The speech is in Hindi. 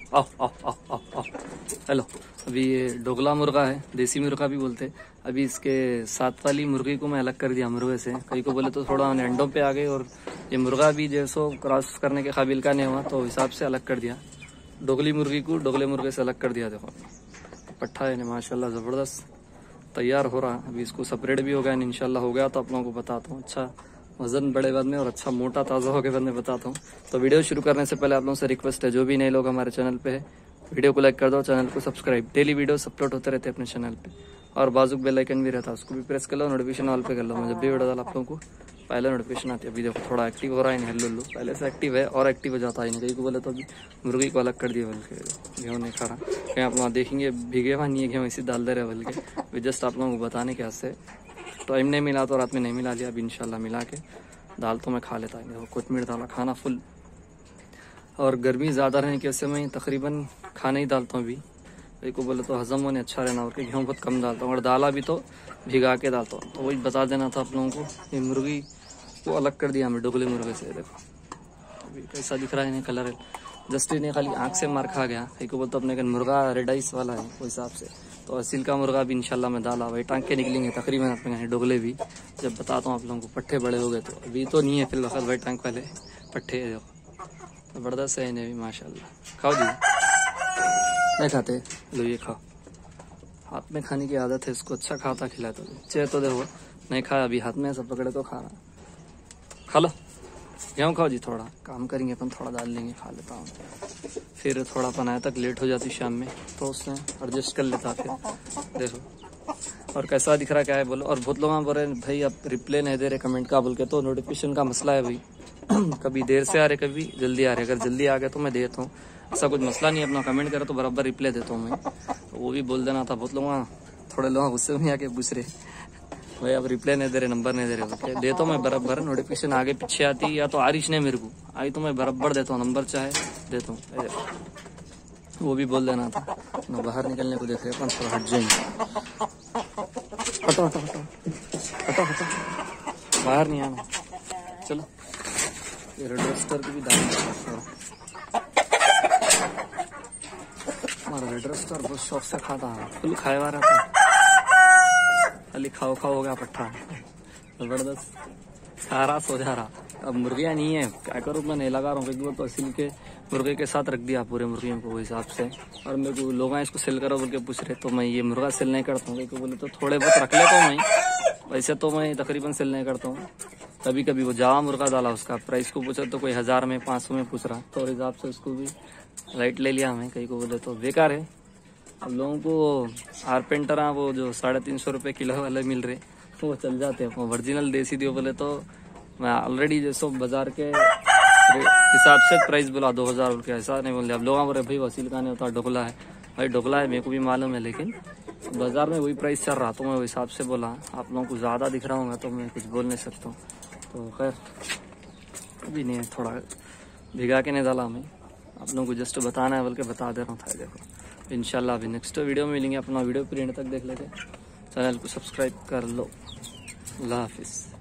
आओ आओ आओ आओ आओ। हेलो, अभी ये डोगला मुर्गा है, देसी मुर्गा भी बोलते हैं। अभी इसके साथ वाली मुर्गी को मैं अलग कर दिया मुर्गे से। कई को बोले तो थोड़ा अंडों पे आ गए और ये मुर्गा भी जैसो क्रॉस करने के काबिल का नहीं हुआ, तो हिसाब से अलग कर दिया। डोगली मुर्गी को डोगले मुर्गे से अलग कर दिया। देखो पट्ठा है माशाल्लाह ज़बरदस्त तैयार हो रहा। अभी इसको सेपरेट भी हो गया, इंशाल्लाह हो गया तो आप लोगों को बताता हूँ। अच्छा वजन बड़े बाद में और अच्छा मोटा ताज़ा हो के बाद में बताता हूँ। तो वीडियो शुरू करने से पहले आप लोगों से रिक्वेस्ट है, जो भी नए लोग हमारे चैनल पे है वीडियो को लाइक कर दो, चैनल को सब्सक्राइब। डेली वीडियोस अपलोड होते रहते हैं अपने चैनल पे, और बाजू बेल आइकन भी रहता है, उसको भी प्रेस कर लो, नोटिफिकेशन ऑल पे कर लो। मैं जब भी वीडियो डाला आप लोगों को पहले नोटिफिकेशन आती है। अभी देखो थोड़ा एक्टिव हो रहा है, हेलो पहले से एक्टिव है और एक्टिव हो जाता है। कहीं को बोले तो अभी मुर्गी को अलग कर दिया बोल के, गेहूँ नहीं खा रहा। कहीं आप लोग देखेंगे भीगे हुआ नहीं है गेहूँ, इसी डाल दे रहे बोल के। जस्ट आप लोगों को बताने के वास्ते, टाइम नहीं मिला तो रात में नहीं मिला लिया, अभी इंशाल्लाह मिला के दाल तो मैं खा लेता है। कोतमीर डाला खाना फुल, और गर्मी ज़्यादा रहने की वजह से मैं तकरीबन खाना ही डालता हूँ। अभी कहीं को बोले तो हजम होने अच्छा रहना, और गेहूँ बहुत कम डालता हूँ, और दाला भी तो भिगा के डालता हूँ। तो वही बता देना था आप लोगों को। ये मुर्गी को अलग कर दिया हमें डोगले मुर्गे से। देखो अभी कैसा दिख रहा है इन्हें कलर, जस्ट इन्हें खाली आँख से मार खा गया। कहीं को बोलते अपने मुर्गा रेड आइस वाला है उस हिसाब से। तो असील का मुर्गा भी इंशाल्लाह मैं डाला, वही टांग के निकलेंगे तकरीबन अपने डोगले भी। जब बताता हूँ आप लोगों को, पट्ठे बड़े हो गए तो अभी तो नहीं है फिलहाल, वही टांग वाले पट्ठे देखो ज़बरदस्त है इन्हें भी माशाल्लाह। खाओ जी, नहीं खाते लो ये खाओ, हाथ में खाने की आदत है इसको, अच्छा खाता खिलाता। चाहे तो देखो नहीं खाया, अभी हाथ में सब पकड़े तो खा रहा। खा लो गेहूँ खाओ जी, थोड़ा काम करेंगे अपन, थोड़ा डाल लेंगे, खा लेता हूँ। फिर थोड़ा अपन आया तक लेट हो जाती शाम में, तो उसने एडजस्ट कर लेता। फिर देखो और कैसा दिख रहा क्या है बोलो। और बहुत लोग बोल रहे हैं भाई आप रिप्लाई नहीं दे रहे कमेंट का बोल के, तो नोटिफिकेशन का मसला है भाई। कभी देर से आ रहे कभी जल्दी आ रहे, अगर जल्दी आ गए तो मैं देता हूँ, ऐसा कुछ मसला नहीं है। अपना कमेंट करे तो बराबर रिप्लाई देता हूँ मैं, तो वो भी बोल देना था। बहुत लोग थोड़े लोग गुस्से में आके पूछ रहे भाई आप रिप्लाई नहीं दे रहे, नंबर नहीं दे रहे। ओके देता हूँ मैं बराबर, नोटिफिकेशन आगे पीछे आती या तो आरिश ने मेरे को आई तो मैं बराबर देता हूँ, नंबर चाहे देता हूँ। वो भी बोल देना था ना। बाहर निकलने को देख रहे अपन, थोड़ा हट जाएंगे। हटो हटो हटो हटो हटो, बाहर नहीं आना। चलो ये रेड रस्टर की भी दाल हमारा रेड रस्टर बहुत शौक से खाता है, फुल खाए हुआ रहता है, खाली खाओ खाओ हो गया पट्टा जबरदस्त, सारा सो जा रहा। अब मुर्गियाँ नहीं है, क्या करूँ मैं नहीं लगा रहा हूँ, क्योंकि तो असील के मुर्गे के साथ रख दिया पूरे मुर्गियों को हिसाब से। और मेरे को लोग इसको सेल करो बोल के पूछ रहे, तो मैं ये मुर्गा सेल नहीं करता हूँ। क्योंकि बोले तो थोड़े बहुत रख लेता हूँ मैं, वैसे तो मैं तकरीबन सेल नहीं करता हूँ। कभी कभी वो जावा मुर्गा डाला, उसका प्राइस को पूछा तो कोई 1000 में 500 में पूछ रहा, तो हिसाब से उसको भी राइट ले लिया हमें। कहीं को बोले तो बेकार है। अब लोगों को आरपेंटर वो जो 350 रुपये किलो वाले मिल रहे, तो वो चल जाते हैं। ओरिजिनल देसी दियो बोले तो मैं ऑलरेडी जैसो बाजार के हिसाब से प्राइस बोला 2000 रुपये, ऐसा नहीं बोल। अब लोग बोले भाई वसील का नहीं होता डोगला है, भाई डोगला है मेरे को भी मालूम है, लेकिन बाजार में वही प्राइस चल रहा, तो मैं उस हिसाब से बोला। आप लोगों को ज़्यादा दिख रहा हूँ तो मैं कुछ बोल नहीं सकता हूँ। तो खैर अभी नहीं, थोड़ा भिगा के नहीं डाला मैं, आप लोगों को जस्ट बताना है बोल के बता दे रहा हूँ था। देखो इंशाल्लाह अभी नेक्स्ट वीडियो में मिलेंगे। अपना वीडियो पूरी एंड तक देख लेते, चैनल को सब्सक्राइब कर लो। अल्लाह हाफिज़।